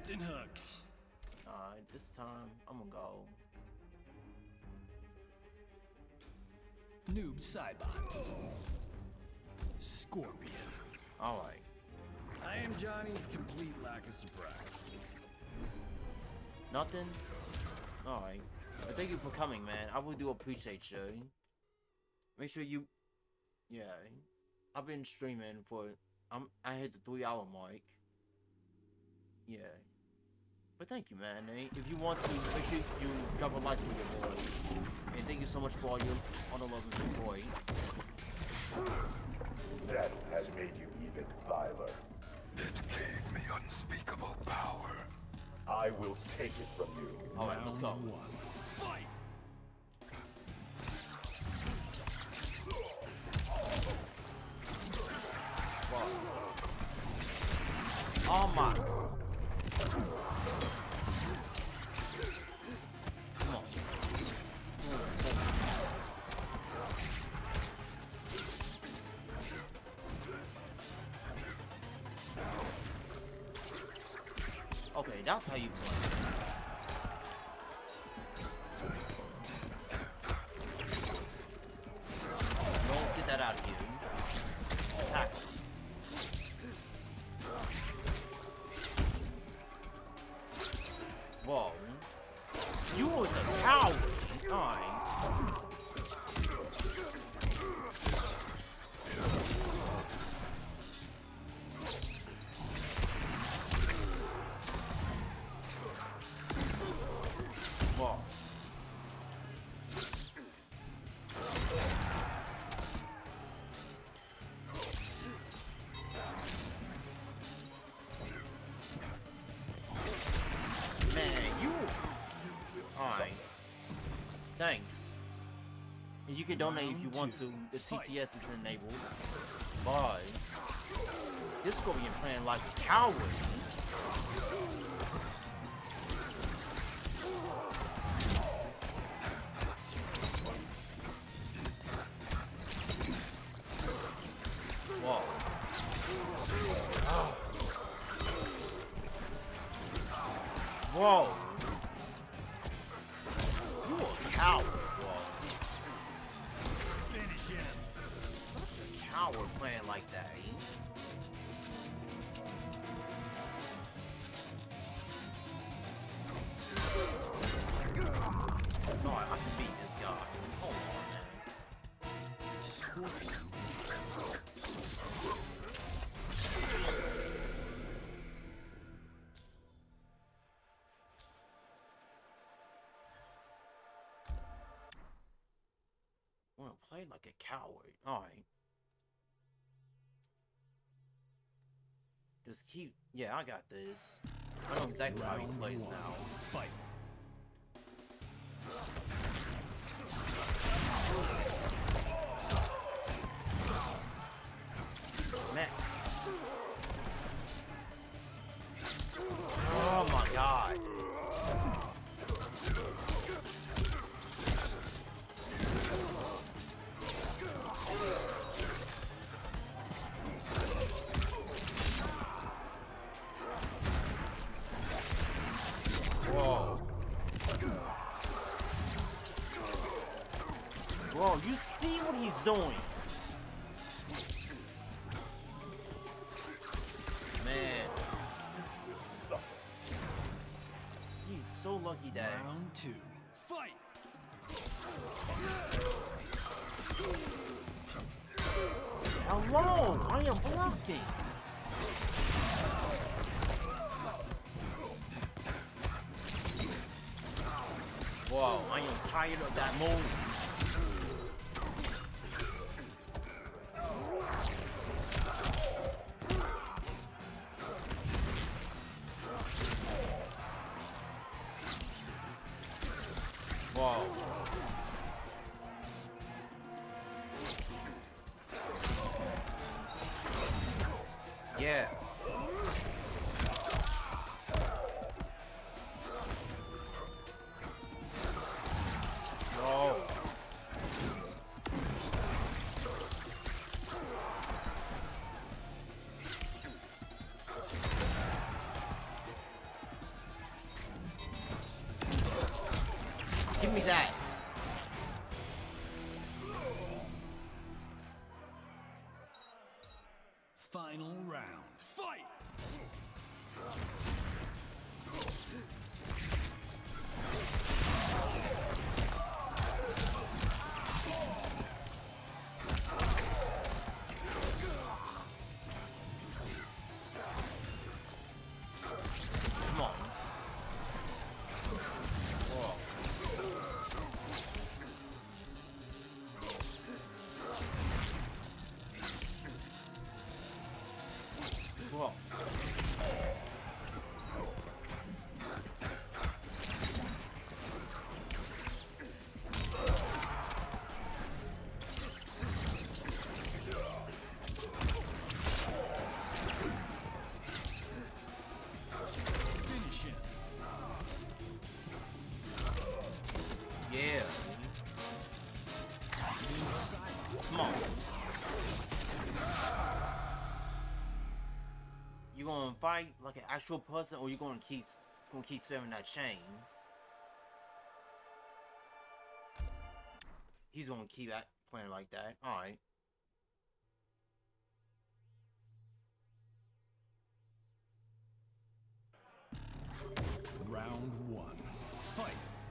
Captain Hooks. Alright, this time I'm gonna go. Noob Cybot. Scorpion. Alright. I am Johnny's complete lack of surprise. Nothing? Alright. But thank you for coming, man. I really do appreciate you. Make sure you... Yeah. I've been streaming for... I hit the 3-hour mark. Yeah. But thank you, man. If you want to, make sure you drop a like for your boy. And thank you so much for all the love and support. Death has made you even viler. It gave me unspeakable power. I will take it from you. Alright, let's go. Round 1. Fight! Wow. Oh my. Come on. Okay, that's how you play. Don't get that out of here. Attack. Whoa. You was a coward. Alright. Whoa. Man, you... Alright. Thanks. And you can donate if you want to. The TTS is enabled. Bye. This Scorpion playing like a coward. Whoa. Whoa. You a coward, bro. Finish him. Such a coward playing like that. No, I can beat this guy. Hold on, man. Scorpion. Wanna play like a coward. Alright. Just keep... Yeah, I got this. I know exactly how he Round plays 1. now. Fight. Man. Oh my god. Whoa. Bro, you see what he's doing? Man. He's so lucky that... Round 2. Fight! Hello! I am blocking! Whoa, I am tired of that move. Whoa. Yeah. No. me that. Final round. Fight! Come on. Whoa. Whoa. Finish him. Yeah. Come on. You gonna fight like an actual person, or you gonna keep spamming that chain? He's gonna keep playing like that. All right. Round one. Fight!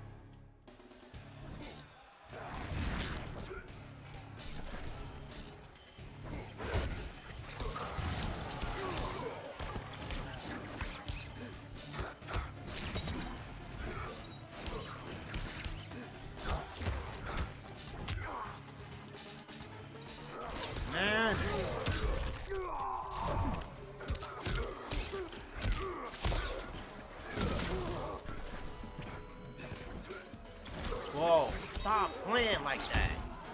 Man. Whoa, stop playing like that.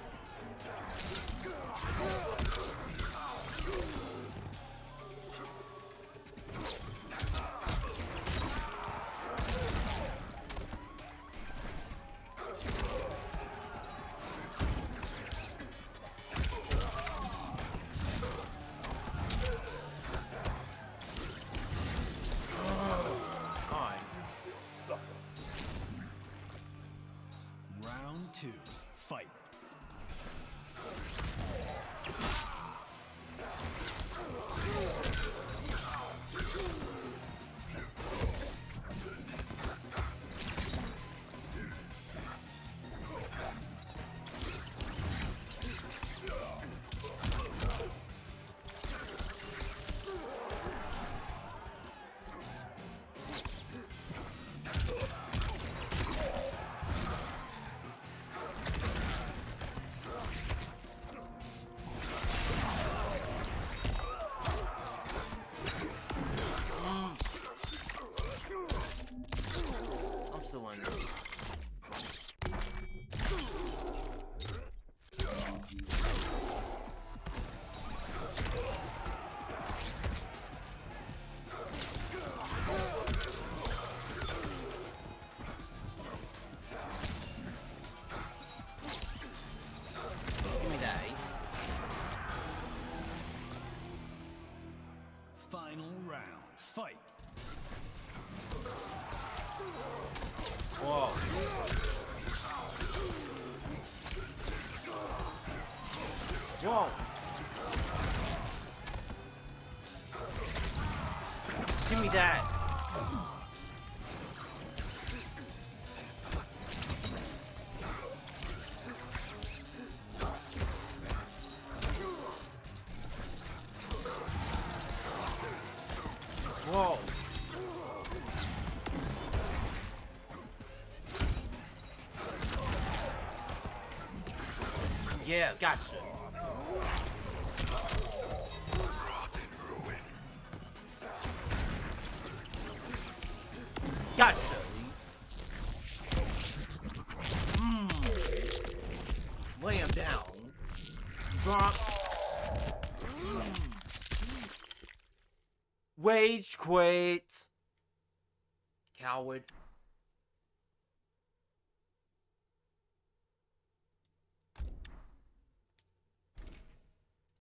Round two. Fight! I'm still in this. Give me that. Final round. Fight! Whoa. Whoa. Give me that. Whoa. Yeah, gotcha. Gotcha. Lay him down. Drop. Rage quit. Coward.